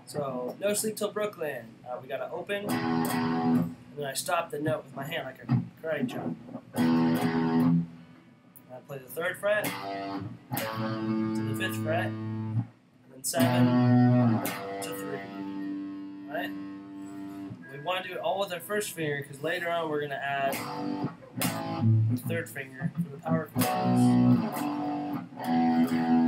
So, No Sleep Till Brooklyn. We got to open, and then I stop the note with my hand like a karate chop. And I play the 3rd fret to the 5th fret, and then 7 to 3. Right? We want to do it all with our 1st finger because later on we're going to add the 3rd finger for the power chords.